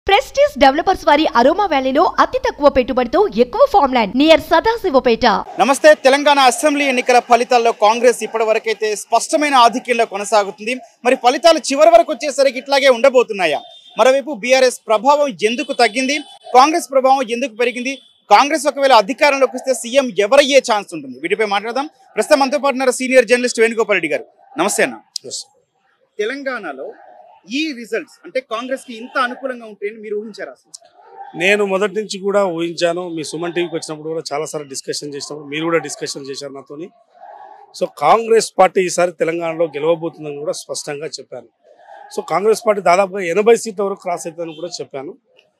Prestige developers వారి aroma వ్యాలీలో అతి తక్కువ పెట్టుబడితో ఎక్కువ ఫామ్ ల్యాండ్ నియర్ సదాశివపేట. నమస్తే. తెలంగాణ అసెంబ్లీ ఎన్నికల ఫలితాల్లో కాంగ్రెస్ ఇప్పటివరకైతే స్పష్టమైన ఆధిక్యంలో కొనసాగుతుంది. మరి ఫలితాలు చివరి వరకు వచ్చేసరికి ఇట్లాగే ఉండబోతున్నాయా? మరోవైపు బీఆర్ఎస్ ప్రభావం ఎందుకు తగ్గింది, కాంగ్రెస్ ప్రభావం ఎందుకు పెరిగింది, కాంగ్రెస్ ఒకవేళ అధికారంలోకి వస్తే సీఎం ఎవరయ్యే ఛాన్స్ ఉంటుంది? వీటిపై మాట్లాడదాం. ప్రస్తుతం మనతో పాటు ఉన్నారు సీనియర్ జర్నలిస్ట్ వేణుగోపాల్ రెడ్డి గారు. నమస్తే అన్న. తెలంగాణలో ఈ రిజల్ట్స్ అంటే కాంగ్రెస్ కి ఇంత అనుకూలంగా ఉంటాయని మీరు ఊహించారా? నేను మొదటి నుంచి కూడా ఊహించాను. మీ సుమన్ టీవీకి వచ్చినప్పుడు కూడా చాలాసార్లు డిస్కషన్ చేసినప్పుడు మీరు కూడా డిస్కషన్ చేశారు నాతోని. సో కాంగ్రెస్ పార్టీ ఈసారి తెలంగాణలో గెలవబోతుందని కూడా స్పష్టంగా చెప్పాను. సో కాంగ్రెస్ పార్టీ దాదాపుగా 80 సీట్ల వరకు క్రాస్ అవుతుందని కూడా చెప్పాను.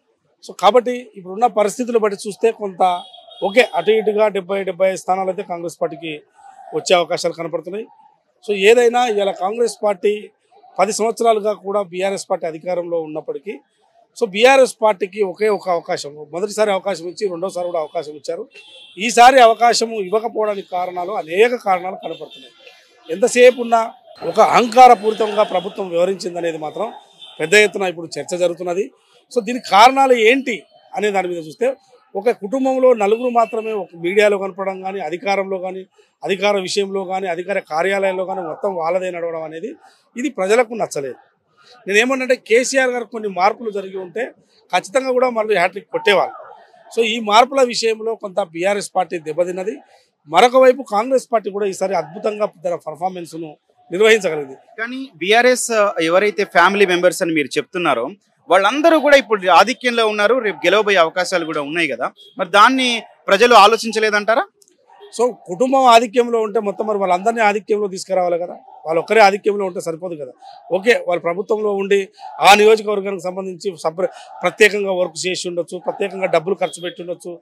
సో కాబట్టి ఇప్పుడున్న పరిస్థితులు బట్టి చూస్తే కొంత ఓకే, అటు ఇటుగా 70-75 స్థానాలు అయితే కాంగ్రెస్ పార్టీకి వచ్చే అవకాశాలు కనపడుతున్నాయి. సో ఏదైనా ఇలా కాంగ్రెస్ పార్టీ 10 సంవత్సరాలుగా కూడా బీఆర్ఎస్ పార్టీ అధికారంలో ఉన్నప్పటికీ సో బీఆర్ఎస్ పార్టీకి ఒకే ఒక అవకాశం, మొదటిసారి అవకాశం ఇచ్చి రెండోసారి కూడా అవకాశం ఇచ్చారు. ఈసారి అవకాశం ఇవ్వకపోవడానికి అనేక కారణాలు కనపడుతున్నాయి. ఎంతసేపు ఉన్నా ఒక అహంకారపూరితంగా ప్రభుత్వం వివరించిందనేది మాత్రం పెద్ద ఎత్తున ఇప్పుడు చర్చ జరుగుతున్నది. సో దీనికి కారణాలు ఏంటి అనే దాని మీద చూస్తే ఒక కుటుంబంలో నలుగురు మాత్రమే ఒక మీడియాలో కనపడడం కానీ, అధికారంలో కానీ, అధికార విషయంలో కానీ, అధికార కార్యాలయంలో కానీ మొత్తం వాళ్ళదే నడవడం అనేది ఇది ప్రజలకు నచ్చలేదు. నేనేమన్నంటే కేసీఆర్ గారు కొన్ని మార్పులు జరిగి ఉంటే ఖచ్చితంగా కూడా మళ్ళీ హ్యాట్రిక్ కొట్టేవాళ్ళు. సో ఈ మార్పుల విషయంలో కొంత బీఆర్ఎస్ పార్టీ దెబ్బతిన్నది. మరొక వైపు కాంగ్రెస్ పార్టీ కూడా ఈసారి అద్భుతంగా తన పర్ఫార్మెన్స్ను నిర్వహించగలిగింది. కానీ బీఆర్ఎస్ ఎవరైతే ఫ్యామిలీ మెంబర్స్ అని మీరు చెప్తున్నారో వాళ్ళందరూ కూడా ఇప్పుడు ఆధిక్యంలో ఉన్నారు, రేపు గెలవబోయే అవకాశాలు కూడా ఉన్నాయి కదా, మరి దాన్ని ప్రజలు ఆలోచించలేదంటారా? సో కుటుంబం ఆధిక్యంలో ఉంటే మొత్తం మరి వాళ్ళందరినీ ఆధిక్యంలో తీసుకురావాలి కదా. వాళ్ళు ఒక్కరే ఆధిక్యంలో ఉంటే సరిపోదు కదా. ఓకే, వాళ్ళు ప్రభుత్వంలో ఉండి ఆ నియోజకవర్గానికి సంబంధించి ప్రత్యేకంగా వర్క్ చేసి ఉండొచ్చు, ప్రత్యేకంగా డబ్బులు ఖర్చు పెట్టి ఉండొచ్చు,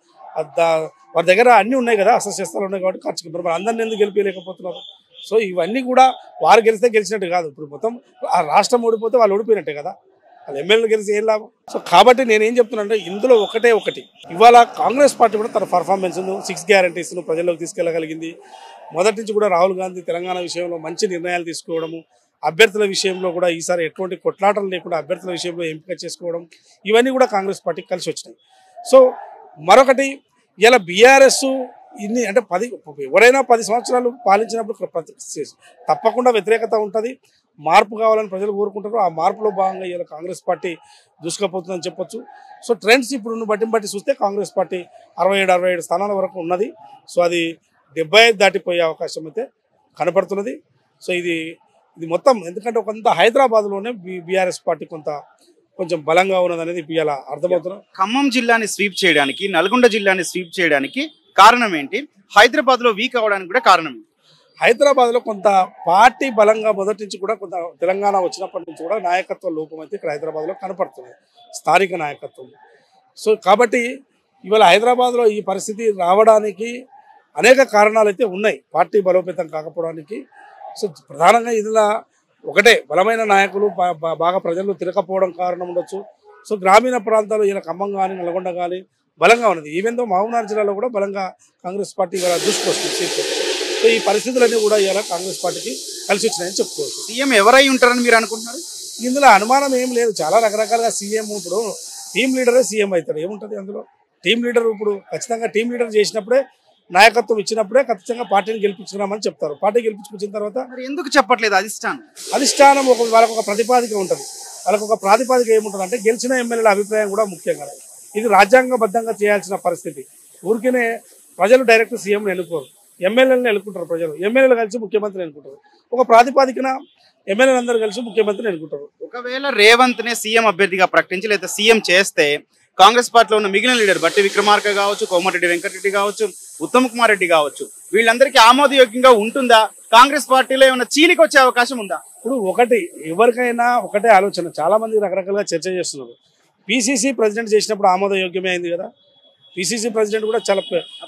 వారి దగ్గర అన్నీ ఉన్నాయి కదా, అసలు ఉన్నాయి కాబట్టి ఖర్చు పెట్టారు. మరి అందరినీ ఎందుకు గెలిపించలేకపోతున్నారు? సో ఇవన్నీ కూడా వారు గెలిస్తే గెలిచినట్టు కాదు. ఇప్పుడు మొత్తం ఆ రాష్ట్రం ఓడిపోతే వాళ్ళు ఓడిపోయినట్టే కదా, వాళ్ళు ఎమ్మెల్యేలు గెలిచి ఏం లాభం? సో కాబట్టి నేనేం చెప్తున్నానంటే ఇందులో ఒకటి ఇవాళ కాంగ్రెస్ పార్టీ కూడా తన పర్ఫార్మెన్స్ను 6 గ్యారంటీస్ను ప్రజల్లోకి తీసుకెళ్ళగలిగింది. మొదటి నుంచి కూడా రాహుల్ గాంధీ తెలంగాణ విషయంలో మంచి నిర్ణయాలు తీసుకోవడము, అభ్యర్థుల విషయంలో కూడా ఈసారి ఎటువంటి కొట్లాటలు లేకుండా అభ్యర్థుల విషయంలో ఎంపిక చేసుకోవడం, ఇవన్నీ కూడా కాంగ్రెస్ పార్టీకి కలిసి వచ్చినాయి. సో మరొకటి, ఇలా బీఆర్ఎస్ ఇన్ని అంటే ఎవరైనా 10 సంవత్సరాలు పాలించినప్పుడు తప్పకుండా వ్యతిరేకత ఉంటుంది, మార్పు కావాలని ప్రజలు కోరుకుంటారు. ఆ మార్పులో భాగంగా ఇలా కాంగ్రెస్ పార్టీ దూసుకుపోతుందని చెప్పొచ్చు. సో ట్రెండ్స్ ఇప్పుడు బట్టి చూస్తే కాంగ్రెస్ పార్టీ 67-67 స్థానాల వరకు ఉన్నది. సో అది 75 దాటిపోయే అవకాశం అయితే కనపడుతున్నది. సో ఇది మొత్తం ఎందుకంటే కొంత హైదరాబాద్లోనే బీఆర్ఎస్ పార్టీ కొంచెం బలంగా ఉన్నది అనేది ఇవాళ అర్థమవుతున్నది. ఖమ్మం జిల్లాని స్వీప్ చేయడానికి, నల్గొండ జిల్లాని స్వీప్ చేయడానికి కారణం ఏంటి? హైదరాబాద్లో వీక్ అవ్వడానికి కూడా కారణం ఏంటి? హైదరాబాద్లో కొంత పార్టీ బలంగా మొదటి నుంచి కూడా కొంత తెలంగాణ వచ్చినప్పటి నుంచి కూడా నాయకత్వ లోపం అయితే ఇక్కడ హైదరాబాద్లో కనపడుతుంది, స్థానిక నాయకత్వం. సో కాబట్టి ఇవాళ హైదరాబాద్లో ఈ పరిస్థితి రావడానికి అనేక కారణాలు అయితే ఉన్నాయి, పార్టీ బలోపేతం కాకపోవడానికి. సో ప్రధానంగా ఇందులో ఒకటే, బలమైన నాయకులు బాగా ప్రజల్లో తిరగకపోవడం కారణం ఉండొచ్చు. సో గ్రామీణ ప్రాంతాల్లో ఇలా ఖమ్మం కానీ నల్గొండ కానీ బలంగా ఉన్నది. ఈవెన్ దో మహబూబ్నగర్ జిల్లాలో కూడా బలంగా కాంగ్రెస్ పార్టీ ఇవాళ దూసుకొస్తుంది సీట్లు. సో ఈ పరిస్థితులన్నీ కూడా ఇలా కాంగ్రెస్ పార్టీకి కలిసి వచ్చినాయని చెప్పుకోవచ్చు. సీఎం ఎవరై ఉంటారని మీరు అనుకుంటున్నారు? ఇందులో అనుమానం ఏం లేదు. చాలా రకరకాలుగా సీఎం ఇప్పుడు టీం లీడరే సీఎం అవుతాడు, ఏముంటుంది అందులో? టీం లీడర్ ఇప్పుడు ఖచ్చితంగా టీం లీడర్ చేసినప్పుడే, నాయకత్వం ఇచ్చినప్పుడే ఖచ్చితంగా పార్టీని గెలిపించుకున్నామని చెప్తారు. పార్టీ గెలిపించుకొచ్చిన తర్వాత మరి ఎందుకు చెప్పట్లేదు? అధిష్టానం వాళ్ళకు ఒక ప్రతిపాదిక ఉంటుంది. వాళ్ళకు ఒక ప్రాతిపాదిక ఏముంటుంది అంటే గెలిచిన ఎమ్మెల్యేల అభిప్రాయం కూడా ముఖ్యం కదా. ఇది రాజ్యాంగబద్ధంగా చేయాల్సిన పరిస్థితి. ఊరికేనే ప్రజలు డైరెక్ట్ సీఎంని ఎన్నుకోరు, ఎమ్మెల్యేలను ఎన్నుకుంటారు. ప్రజలు ఎమ్మెల్యేలు కలిసి ముఖ్యమంత్రిని ఎన్నుకుంటారు. ఒక ప్రాతిపాదికన ఎమ్మెల్యేలు అందరూ కలిసి ముఖ్యమంత్రిని ఎన్నుకుంటారు. ఒకవేళ రేవంత్ నే సీఎం అభ్యర్థిగా ప్రకటించి లేదా సీఎం చేస్తే కాంగ్రెస్ పార్టీలో ఉన్న మిగిలిన లీడర్ బట్టి విక్రమార్క కావచ్చు, కోమటిరెడ్డి వెంకటరెడ్డి కావచ్చు, ఉత్తమ్ కుమార్ రెడ్డి కావచ్చు, వీళ్ళందరికీ ఆమోదయోగ్యంగా ఉంటుందా? కాంగ్రెస్ పార్టీలో ఏమైనా చీలికి వచ్చే అవకాశం ఉందా? ఇప్పుడు ఎవరికైనా ఒకటే ఆలోచన, చాలా మంది రకరకాలుగా చర్చ చేస్తున్నారు. పిసిసి ప్రెసిడెంట్ చేసినప్పుడు ఆమోదయోగ్యమే అయింది కదా. పిసిసి ప్రెసిడెంట్ కూడా చాలా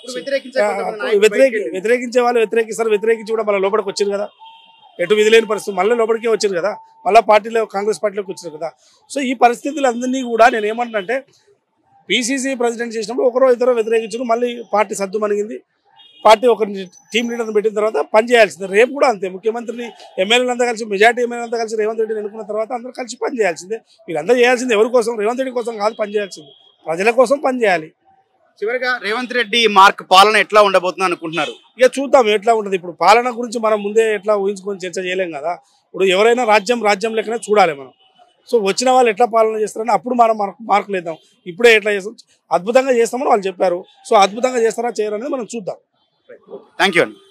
వ్యతిరేకించే వాళ్ళు వ్యతిరేకించి కూడా మళ్ళీ లోపలికి వచ్చారు కదా. ఎటు విధిలేని పరిస్థితి మళ్ళీ లోపలికే వచ్చారు కదా, మళ్ళీ పార్టీలో కాంగ్రెస్ పార్టీలోకి వచ్చారు కదా. సో ఈ పరిస్థితులందరినీ కూడా నేను ఏమంటున్నానంటే, పిసిసి ప్రెసిడెంట్ చేసినప్పుడు ఒకరో ఇద్దరు వ్యతిరేకించారు, మళ్ళీ పార్టీ సద్దు మణిగింది, పార్టీ ఒక టీం లీడర్ని పెట్టిన తర్వాత పనిచేయాల్సిందే. రేపు కూడా అంతే, ముఖ్యమంత్రిని ఎమ్మెల్యేలంతా కలిసి మెజార్టీ ఎమ్మెల్యేలంతా కలిసి రేవంత్ రెడ్డిని ఎన్నుకున్న తర్వాత అందరూ కలిసి పనిచేయాల్సిందే. వీళ్ళందరూ చేయాల్సింది ఎవరి కోసం? రేవంత్ రెడ్డి కోసం కాదు పనిచేయాల్సింది, ప్రజల కోసం పనిచేయాలి. చివరిగా రేవంత్ రెడ్డి మార్క్ పాలన ఎట్లా ఉండబోతుంది అనుకుంటున్నారు? ఇక చూద్దాం ఎట్లా ఉంటుంది. ఇప్పుడు పాలన గురించి మనం ముందే ఎట్లా ఊహించుకొని చర్చ చేయలేం కదా. ఇప్పుడు ఎవరైనా రాజ్యం లెక్కనే చూడాలి మనం. సో వచ్చిన వాళ్ళు ఎట్లా పాలన చేస్తారని అప్పుడు మనం మార్కులు వేద్దాం. ఇప్పుడే ఎట్లా చేస్తాం, అద్భుతంగా చేస్తామని వాళ్ళు చెప్పారు. సో అద్భుతంగా చేస్తారా చేయరనేది మనం చూద్దాం. థ్యాంక్ యూ అండి.